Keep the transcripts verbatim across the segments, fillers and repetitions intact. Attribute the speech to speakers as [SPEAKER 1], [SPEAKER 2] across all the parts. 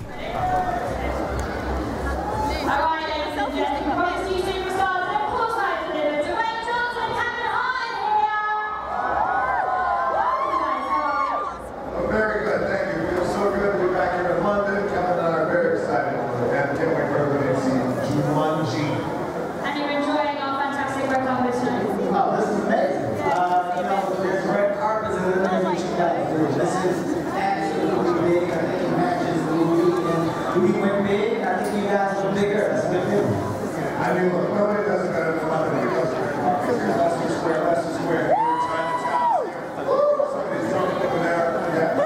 [SPEAKER 1] Very good, thank you. It feels so good to be back here in London. Kevin and I are very excited for it. And can't wait for everybody to see Jumanji.
[SPEAKER 2] And you're enjoying our fantastic red carpet tonight?
[SPEAKER 3] Oh, this is amazing. Uh, you know, there's red carpets and then there's what you guys do. This is absolutely big. I think it matches the movie. And we went big. I think you guys were bigger. That's a good thing.
[SPEAKER 1] I mean, look, nobody does it better than London because here's Leicester Square, Leicester Square. Here in Chinatown. Somebody's throwing over there. Yeah.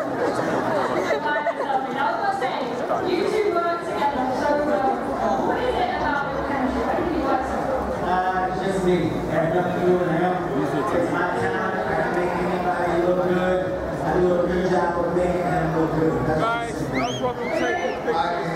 [SPEAKER 2] You two work together so well. What is it about your country? How do you work so well?
[SPEAKER 3] Uh, it's just me. I have nothing to do with him. It's my time. I can make anybody look good. I do a good job of making him look good. That's
[SPEAKER 4] Guys, no problem taking pictures.